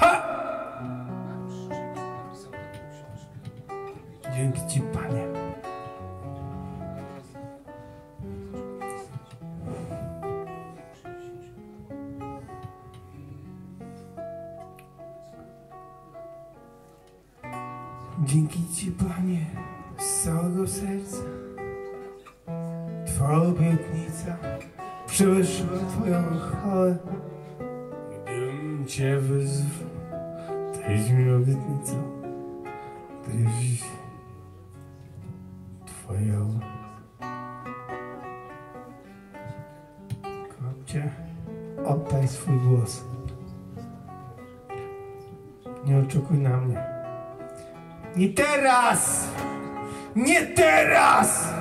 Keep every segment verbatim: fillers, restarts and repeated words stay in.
Ha! Dzięki Ci, Panie. Dzięki Ci, Panie, z całego serca. Twoja obietnica przewyższyła Twoją chwałę. Gdybym Cię wyzwał, Tyś mi obietnicą, Tyś Twoją. Kopcie, oddaj swój głos. Nie oczekuj na mnie. Nie teraz! Nie teraz!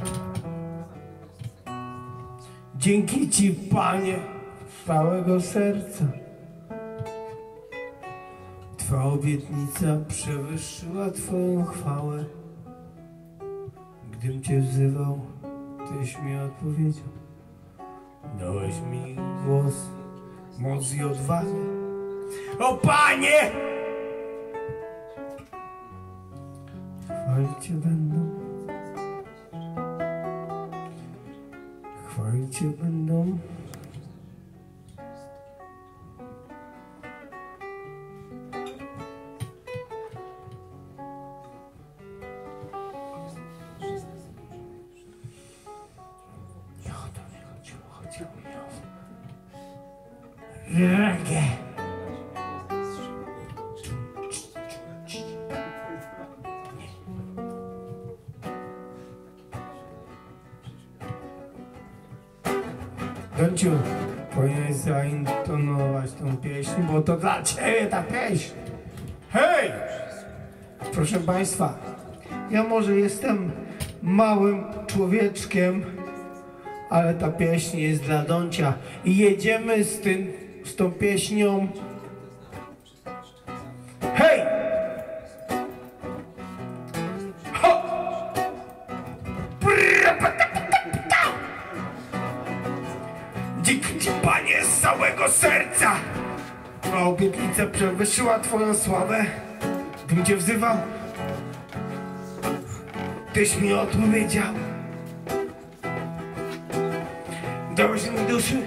Dzięki Ci, Panie, z całego serca. Twoja obietnica przewyższyła Twoją chwałę. Gdym Cię wzywał, Tyś mi odpowiedział. Dałeś mi głos, moc i odwagę. O Panie! Chwalić Cię będą. Chwalić Cię będą. Nie o to nie chodziło, chodziło mi o reggae. Gonciu, powinieneś zaintonować tą pieśń, bo to dla Ciebie ta pieśń. Hej! Proszę Państwa, ja może jestem małym człowieczkiem, ale ta pieśń jest dla Doncia i jedziemy z, tym, z tą pieśnią. Hej! Ho! Dzięki Ci, Panie, z całego serca. Twoja obietnica przewyższyła Twoją sławę. Gdybym Cię wzywał, Tyś mi odpowiedział. Dałeś mi duszy,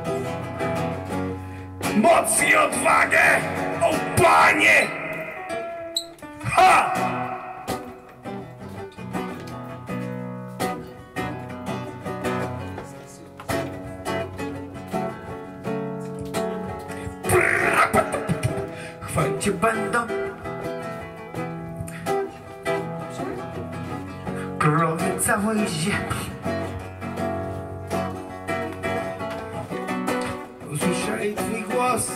moc i odwagę. O Panie! Ha! Chwalić Cię będą królowie całej ziemi. Usłyszeli Twój głos,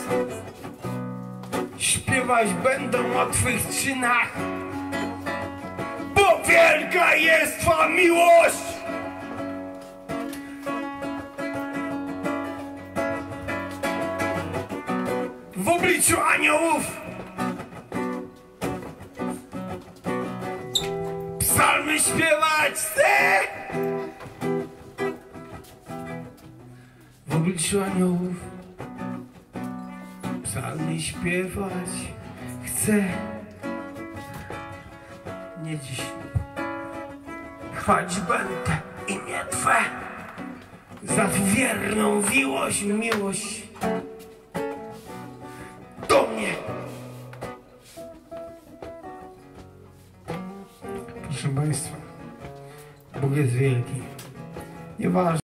śpiewać będą o Twych czynach, bo wielka jest Twoja miłość. W obliczu aniołów psalmy śpiewać chcę. W obliczu aniołów psalmy śpiewać chcę. Nie dziś. Chwalić będę imię Twe za wierną miłość, miłość do mnie. Proszę Państwa, Bóg jest wielki. Nieważne.